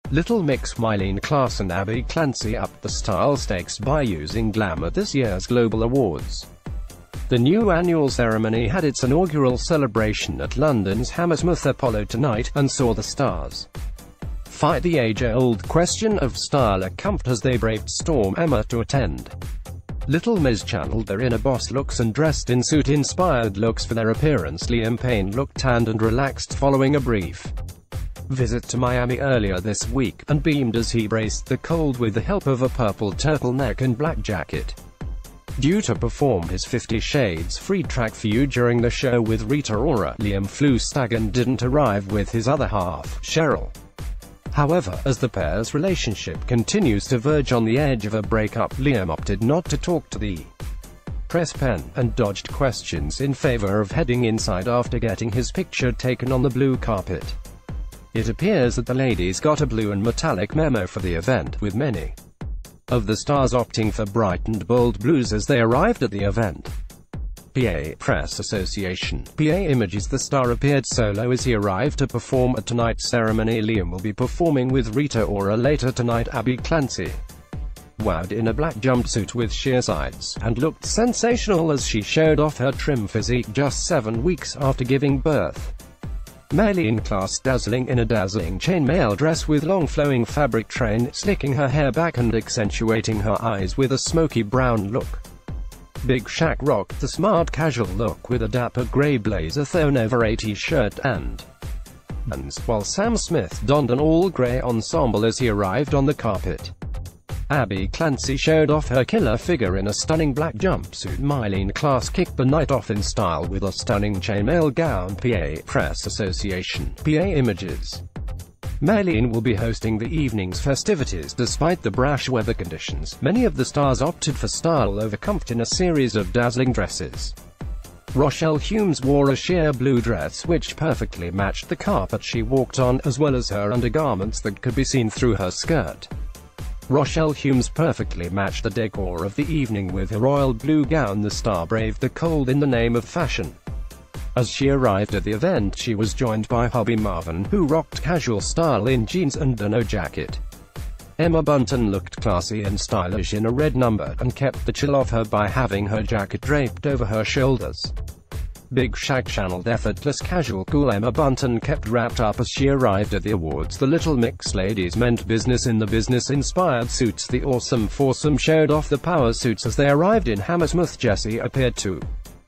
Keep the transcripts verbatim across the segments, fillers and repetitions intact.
Little Mix Mylene Klaas and Abbey Clancy upped the style stakes by using glam at this year's Global Awards. The new annual ceremony had its inaugural celebration at London's Hammersmith Apollo tonight, and saw the stars fight the age-old question of style at Compt as they braved Storm Emma to attend. Little Miz channeled their inner boss looks and dressed in suit-inspired looks for their appearance. Liam Payne looked tanned and relaxed following a brief visit to Miami earlier this week, and beamed as he braced the cold with the help of a purple turtleneck and black jacket. Due to perform his Fifty Shades Free track for You during the show with Rita Ora, Liam flew stag and didn't arrive with his other half, Cheryl. However, as the pair's relationship continues to verge on the edge of a breakup, Liam opted not to talk to the press pen, and dodged questions in favor of heading inside after getting his picture taken on the blue carpet. It appears that the ladies got a blue and metallic memo for the event, with many of the stars opting for bright and bold blues as they arrived at the event. P A Press Association. P A Images. The star appeared solo as he arrived to perform at tonight's ceremony. Liam will be performing with Rita Ora later tonight. Abbey Clancy wowed in a black jumpsuit with sheer sides, and looked sensational as she showed off her trim physique just seven weeks after giving birth. Mylene Klaas dazzling in a dazzling chainmail dress with long flowing fabric train, slicking her hair back and accentuating her eyes with a smoky brown look. Big Shaq rocked the smart casual look with a dapper grey blazer thrown over a t-shirt and buttons, while Sam Smith donned an all-grey ensemble as he arrived on the carpet. Abbey Clancy showed off her killer figure in a stunning black jumpsuit. Mylene Klaas kicked the night off in style with a stunning chainmail gown. P A Press Association. P A Images. Mylene will be hosting the evening's festivities despite the brash weather conditions. Many of the stars opted for style over comfort in a series of dazzling dresses. Rochelle Humes wore a sheer blue dress which perfectly matched the carpet she walked on, as well as her undergarments that could be seen through her skirt. Rochelle Humes perfectly matched the decor of the evening with her royal blue gown. The star braved the cold in the name of fashion. As she arrived at the event, she was joined by hubby Marvin, who rocked casual style in jeans and denim jacket. Emma Bunton looked classy and stylish in a red number, and kept the chill off her by having her jacket draped over her shoulders. Big Shaq channeled effortless casual cool. Emma Bunton kept wrapped up as she arrived at the awards. The Little Mix ladies meant business in the business-inspired suits. The awesome foursome showed off the power suits as they arrived in Hammersmith. Jessie appeared to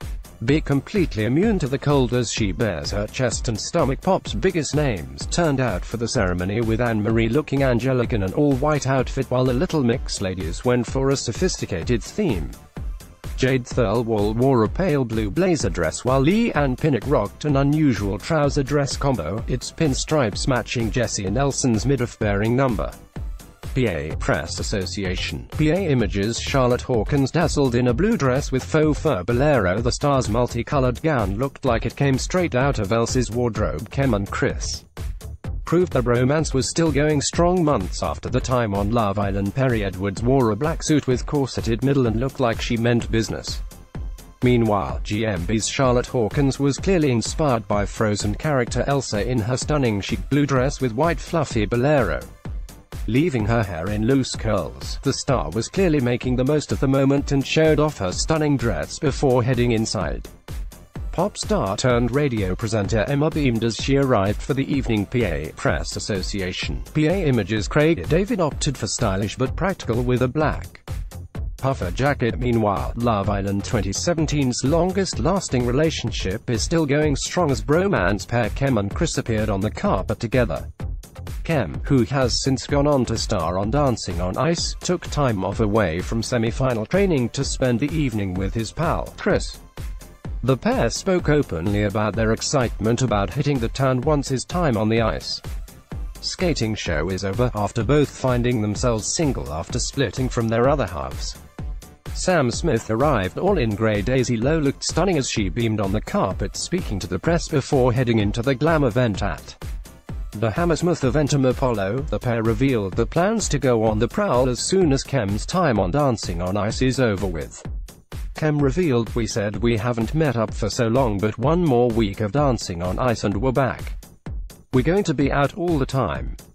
be completely immune to the cold as she bears her chest and stomach. Pop's biggest names turned out for the ceremony, with Anne-Marie looking angelic in an all-white outfit, while the Little Mix ladies went for a sophisticated theme. Jade Thirlwall wore a pale blue blazer dress, while Lee Ann Pinnock rocked an unusual trouser dress combo, its pinstripes matching Jessie Nelson's midriff-bearing number. P A Press Association. P A Images. Charlotte Hawkins dazzled in a blue dress with faux fur bolero. The star's multicolored gown looked like it came straight out of Elsie's wardrobe. Kem and Chris proved the bromance was still going strong months after the time on Love Island. Perry Edwards wore a black suit with corseted middle and looked like she meant business. Meanwhile, G M B's Charlotte Hawkins was clearly inspired by Frozen character Elsa in her stunning chic blue dress with white fluffy bolero, leaving her hair in loose curls. The star was clearly making the most of the moment and showed off her stunning dress before heading inside. Pop star turned radio presenter Emma beamed as she arrived for the evening. P A Press Association. P A Images. Craig David opted for stylish but practical with a black puffer jacket. Meanwhile, Love Island twenty seventeen's longest-lasting relationship is still going strong as bromance pair Kem and Chris appeared on the carpet together. Kem, who has since gone on to star on Dancing on Ice, took time off away from semi-final training to spend the evening with his pal, Chris. The pair spoke openly about their excitement about hitting the town once his time on the ice skating show is over, after both finding themselves single after splitting from their other halves. Sam Smith arrived all in grey. Daisy Lowe looked stunning as she beamed on the carpet speaking to the press before heading into the glam event at the Hammersmith Eventim Apollo. The pair revealed the plans to go on the prowl as soon as Kem's time on Dancing on Ice is over with. Kem revealed, "We said we haven't met up for so long, but one more week of Dancing on Ice and we're back. We're going to be out all the time.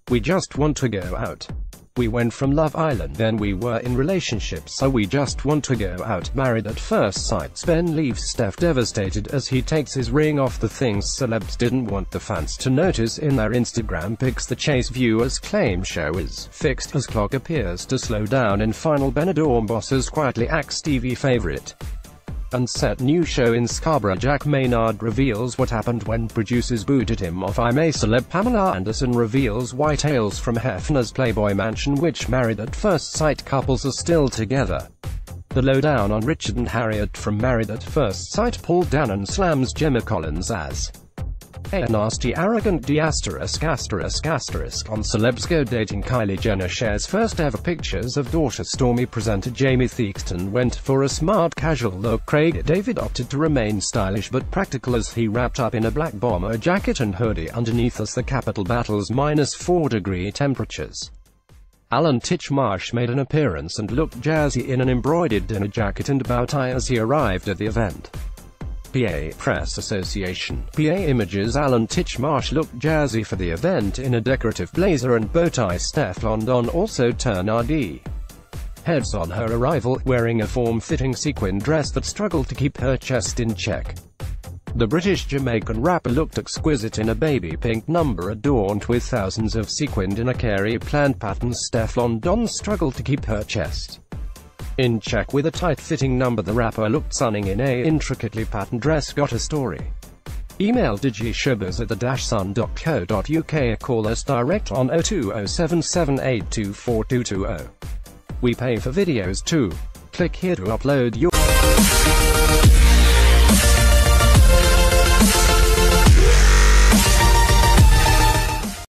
We just want to go out. We went from Love Island, then we were in relationships, so we just want to go out. Married at first sight. Ben leaves Steph devastated as he takes his ring off. The things celebs didn't want the fans to notice in their Instagram pics. The chase viewers claim show is fixed as clock appears to slow down in final. Benidorm bosses quietly axe T V favorite. Unset new show in Scarborough. Jack Maynard reveals what happened when producers booted him off I M A. Celeb Pamela Anderson reveals why tales from Hefner's Playboy Mansion, which Married at First Sight couples are still together. The lowdown on Richard and Harriet from Married at First Sight. Paul Danon slams Gemma Collins as a nasty, arrogant d asterisk asterisk asterisk on celebs go dating. Kylie Jenner shares first ever pictures of daughter Stormi. Presenter Jamie Theakston went for a smart casual look. Craig David opted to remain stylish but practical as he wrapped up in a black bomber jacket and hoodie underneath as the capital battles minus four degree temperatures. Alan Titchmarsh made an appearance and looked jazzy in an embroidered dinner jacket and bow tie as he arrived at the event. P A Press Association. P A Images. Alan Titchmarsh looked jazzy for the event in a decorative blazer and bow tie. Steph London also turned R D heads on her arrival, wearing a form-fitting sequin dress that struggled to keep her chest in check. The British-Jamaican rapper looked exquisite in a baby pink number adorned with thousands of sequined inner Carey plant patterns. Steph London struggled to keep her chest in check with a tight-fitting number. The rapper looked stunning in a intricately patterned dress. Got a story? Email digishowbiz at the dash sun dot co dot uk or call us direct on oh two oh seven seven eight two four two two oh. We pay for videos too. Click here to upload your